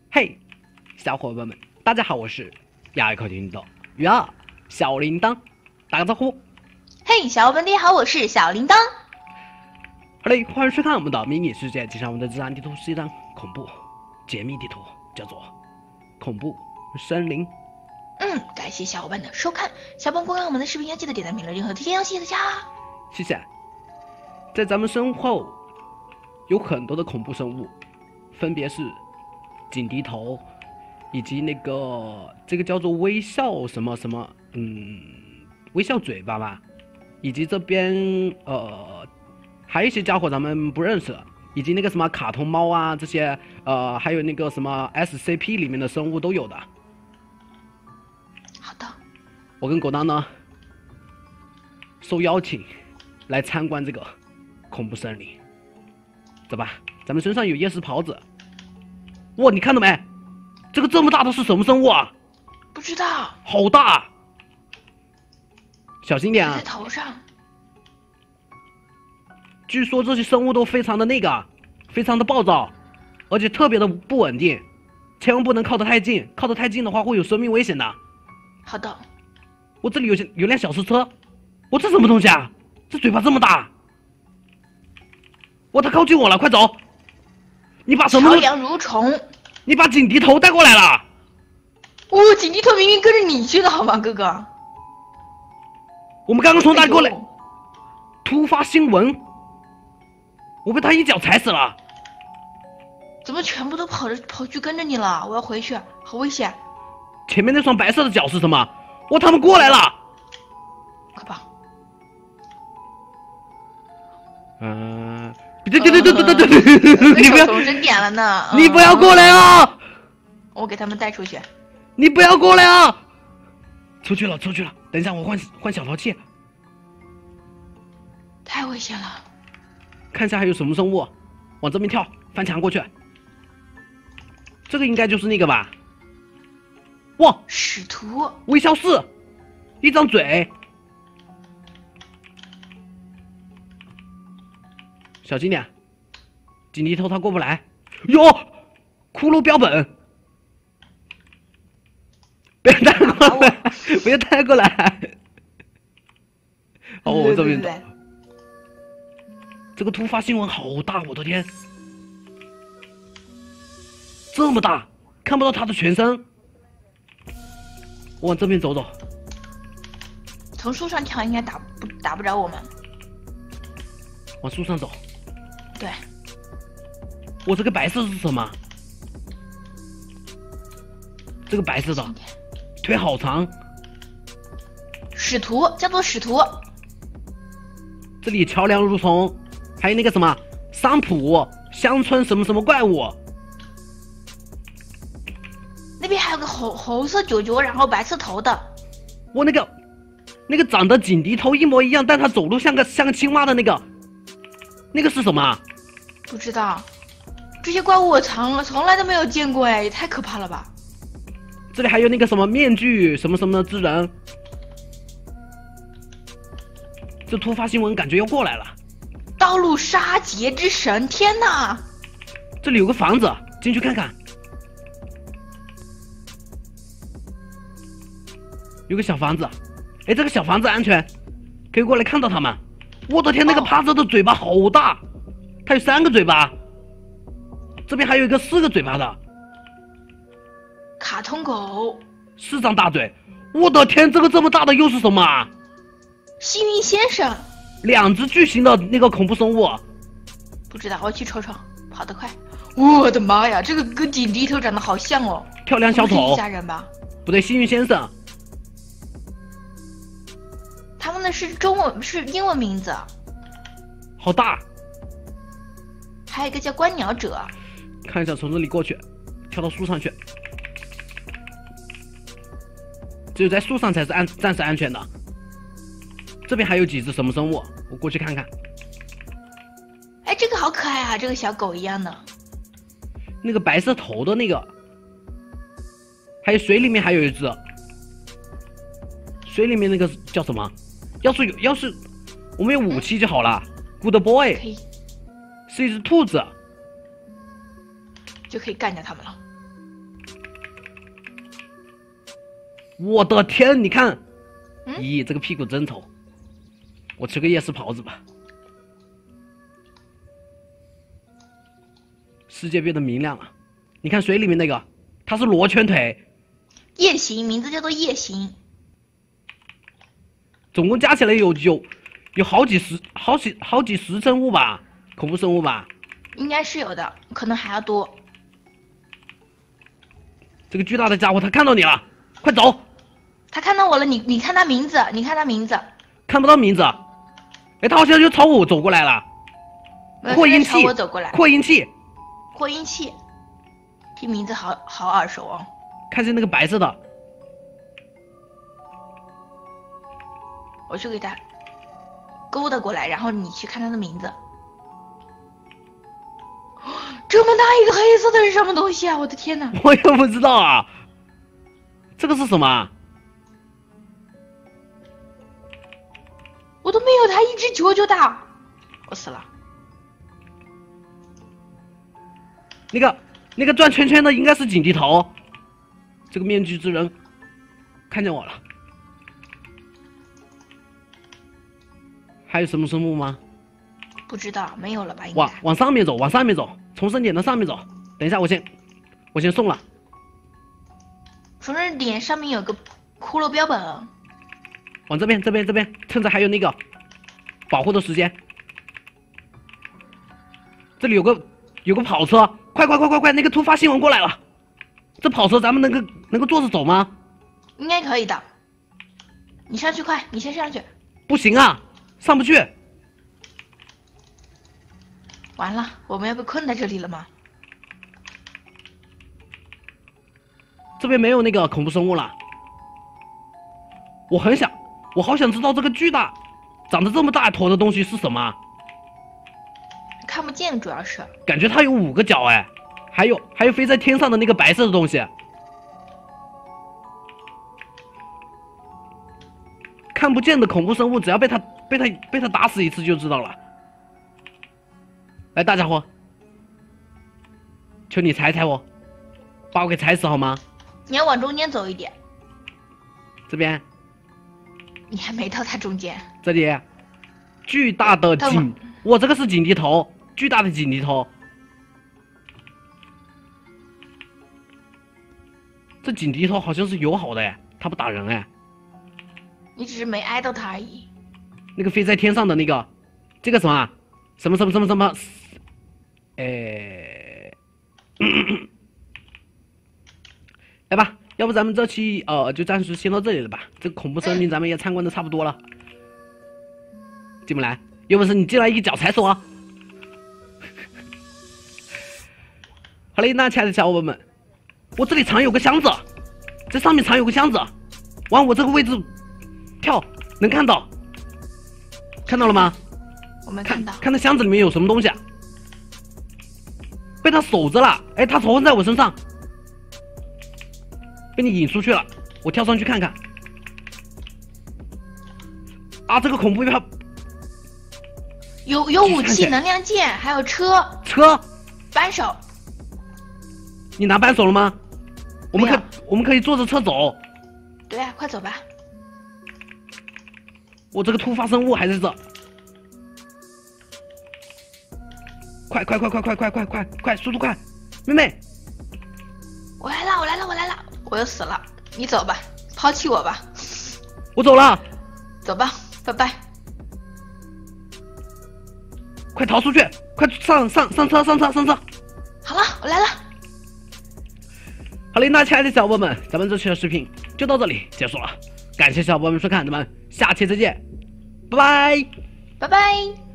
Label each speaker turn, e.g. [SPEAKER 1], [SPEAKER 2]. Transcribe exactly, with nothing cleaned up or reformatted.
[SPEAKER 1] 嘿，小伙伴们，大家好，我是亚克听的鱼儿小铃铛，打个招呼。
[SPEAKER 2] 嘿，小伙伴大家好，我是小铃铛。
[SPEAKER 1] 好嘞，欢迎收看我们的迷你世界。接下来我们的自然地图是一张恐怖解密地图，叫做恐怖森林。
[SPEAKER 2] 嗯，感谢小伙伴的收看，小伙伴观看我们的视频要记得点赞、评论、任何提点，谢谢大家。
[SPEAKER 1] 谢谢。在咱们身后有很多的恐怖生物，分别是井笛头，以及那个这个叫做微笑什么什么，嗯，微笑嘴巴吧，以及这边呃还有一些家伙咱们不认识，以及那个什么卡通猫啊这些，呃还有那个什么 S C P 里面的生物都有的。
[SPEAKER 2] 好的，
[SPEAKER 1] 我跟狗当呢受邀请来参观这个恐怖森林，走吧，咱们身上有夜视袍子。哇，你看到没？这个这么大的是什么生物啊？
[SPEAKER 2] 不知道，
[SPEAKER 1] 好大，小心点啊！
[SPEAKER 2] 在头上。
[SPEAKER 1] 据说这些生物都非常的那个，非常的暴躁，而且特别的不稳定，千万不能靠得太近，靠得太近的话会有生命危险的。
[SPEAKER 2] 好的。
[SPEAKER 1] 我这里有些有辆小汽车，我这什么东西啊？这嘴巴这么大！哇，它靠近我了，快走！你把什么？
[SPEAKER 2] 朝阳蠕虫。
[SPEAKER 1] 你把井笛头带过来了。
[SPEAKER 2] 哦，井笛头明明跟着你去的好吗，哥哥？
[SPEAKER 1] 我们刚刚从哪里过来？
[SPEAKER 2] 哎呦，
[SPEAKER 1] 突发新闻，我被他一脚踩死了。
[SPEAKER 2] 怎么全部都跑着跑去跟着你了？我要回去，好危险！
[SPEAKER 1] 前面那双白色的脚是什么？哇，他们过来了！
[SPEAKER 2] 可怕。
[SPEAKER 1] 嗯，对对对对对对对，你不要，
[SPEAKER 2] 手真点了呢。
[SPEAKER 1] 你不要过来啊！
[SPEAKER 2] 我给他们带出去。
[SPEAKER 1] 你不要过来啊！出去了，出去了。等一下，我换换小淘气，
[SPEAKER 2] 太危险了。
[SPEAKER 1] 看一下还有什么生物，往这边跳，翻墙过去。这个应该就是那个吧？哇，
[SPEAKER 2] 使徒
[SPEAKER 1] 微笑四，一张嘴。小心点，井笛头他过不来。哟，骷髅标本，不要带过来，不要带过来。哦，我这边的。这个突发新闻好大，我的天，这么大，看不到他的全身。我往这边走走。
[SPEAKER 2] 从树上跳应该打不打不着我们。
[SPEAKER 1] 往树上走。
[SPEAKER 2] 对。
[SPEAKER 1] 我这个白色是什么？这个白色的，腿好长。
[SPEAKER 2] 使徒叫做使徒。
[SPEAKER 1] 这里桥梁蠕虫，还有那个什么桑普乡村什么什么怪物。
[SPEAKER 2] 那边还有个红红色九九，然后白色头的。
[SPEAKER 1] 我那个那个长得井笛头一模一样，但它走路像个像个青蛙的那个，那个是什么？
[SPEAKER 2] 不知道，这些怪物我从从来都没有见过哎，也太可怕了吧！
[SPEAKER 1] 这里还有那个什么面具什么什么之人。这突发新闻感觉要过来了。
[SPEAKER 2] 道路杀劫之神，天哪！
[SPEAKER 1] 这里有个房子，进去看看。有个小房子，哎，这个小房子安全，可以过来看到他们。我的天，那个趴着的嘴巴好大，它有三个嘴巴。这边还有一个四个嘴巴的
[SPEAKER 2] 卡通狗，
[SPEAKER 1] 四张大嘴。我的天，这个这么大的又是什么啊？
[SPEAKER 2] 幸运先生，
[SPEAKER 1] 两只巨型的那个恐怖生物。
[SPEAKER 2] 不知道，我去瞅瞅，跑得快。我的妈呀，这个跟井笛头长得好像哦。
[SPEAKER 1] 漂亮小丑，
[SPEAKER 2] 吓人吧？
[SPEAKER 1] 不对，幸运先生。
[SPEAKER 2] 他们的是中文是英文名字。
[SPEAKER 1] 好大。
[SPEAKER 2] 还有一个叫观鸟者。
[SPEAKER 1] 看一下，从这里过去，跳到树上去。只有在树上才是安暂时安全的。这边还有几只什么生物？我过去看看。
[SPEAKER 2] 哎，这个好可爱啊，这个小狗一样的。
[SPEAKER 1] 那个白色头的那个，还有水里面还有一只。水里面那个叫什么？要是有，要是我们有武器就好了。Good boy，
[SPEAKER 2] 可以，
[SPEAKER 1] 是一只兔子。
[SPEAKER 2] 就可以干掉他们了。
[SPEAKER 1] 我的天，你看，
[SPEAKER 2] 嗯
[SPEAKER 1] 咦，这个屁股真丑。我吃个夜市狍子吧。世界变得明亮了，你看水里面那个，它是螺旋腿，
[SPEAKER 2] 夜行，名字叫做夜行。
[SPEAKER 1] 总共加起来有有有好几十、好几好几十生物吧，恐怖生物吧。
[SPEAKER 2] 应该是有的，可能还要多。
[SPEAKER 1] 这个巨大的家伙，他看到你了，快走！
[SPEAKER 2] 他看到我了，你你看他名字，你看他名字。
[SPEAKER 1] 看不到名字，哎，他好像就朝我走过来了。
[SPEAKER 2] 没有
[SPEAKER 1] 扩音器
[SPEAKER 2] 他在朝我走过来。
[SPEAKER 1] 扩音器，
[SPEAKER 2] 扩音器，这名字好好耳熟哦。
[SPEAKER 1] 看见那个白色的，
[SPEAKER 2] 我去给他勾搭过来，然后你去看他的名字。这么大一个黑色的是什么东西啊！我的天哪！
[SPEAKER 1] 我也不知道啊。这个是什么？
[SPEAKER 2] 我都没有他一只球球大，我死了。
[SPEAKER 1] 那个那个转圈圈的应该是警笛头。这个面具之人看见我了。还有什么生物吗？
[SPEAKER 2] 不知道，没有了吧？应
[SPEAKER 1] 往
[SPEAKER 2] 该。
[SPEAKER 1] 往上面走，往上面走，从生点的上面走。等一下，我先我先送了。
[SPEAKER 2] 从这点上面有个骷髅标本。
[SPEAKER 1] 往这边这边这边，趁着还有那个保护的时间。这里有个有个跑车，快快快快快！那个突发新闻过来了。这跑车咱们能够能够坐着走吗？
[SPEAKER 2] 应该可以的。你上去快，你先上去。
[SPEAKER 1] 不行啊，上不去。
[SPEAKER 2] 完了，我们要被困在这里了吗？
[SPEAKER 1] 这边没有那个恐怖生物了。我很想，我好想知道这个巨大、长得这么大坨的东西是什么。
[SPEAKER 2] 看不见，主要是。
[SPEAKER 1] 感觉它有五个脚哎，还有还有飞在天上的那个白色的东西。看不见的恐怖生物，只要被它被它被它打死一次就知道了。来，大家伙，求你踩踩我，把我给踩死好吗？
[SPEAKER 2] 你要往中间走一点。
[SPEAKER 1] 这边，
[SPEAKER 2] 你还没到它中间。
[SPEAKER 1] 这里，巨大的警，我这个是警笛头，巨大的警笛头。这警笛头好像是友好的哎，它不打人哎。
[SPEAKER 2] 你只是没挨到它而已。
[SPEAKER 1] 那个飞在天上的那个，这个什么什么什么什么什么，哎，来吧，要不咱们这期呃就暂时先到这里了吧？这个恐怖森林咱们也参观的差不多了，进不来，有本事你进来一脚踩死我！好嘞，那亲爱的小伙伴们，我这里藏有个箱子，这上面藏有个箱子，往我这个位置跳，能看到，看到了吗？
[SPEAKER 2] 我没看到。
[SPEAKER 1] 看那箱子里面有什么东西啊？被他守着了，哎，他仇恨在我身上，被你引出去了。我跳上去看看。啊，这个恐怖票
[SPEAKER 2] 有有武器、
[SPEAKER 1] 继续看起来
[SPEAKER 2] 能量剑，还有车、
[SPEAKER 1] 车，
[SPEAKER 2] 扳手。
[SPEAKER 1] 你拿扳手了吗？我们可
[SPEAKER 2] 没有
[SPEAKER 1] 我们可以坐着车走。
[SPEAKER 2] 对啊，快走吧。
[SPEAKER 1] 我这个突发生物还在这。快快快快快快快快快，速度快！妹妹，
[SPEAKER 2] 我来了，我来了，我来了，我又死了。你走吧，抛弃我吧，
[SPEAKER 1] 我走了，
[SPEAKER 2] 走吧，拜拜。
[SPEAKER 1] 快逃出去！快上上上车上车上车！
[SPEAKER 2] 好了，我来了。
[SPEAKER 1] 好嘞，那亲爱的小伙伴们，咱们这期的视频就到这里结束了，感谢小伙伴们收看，咱们下期再见，拜拜。
[SPEAKER 2] 拜拜。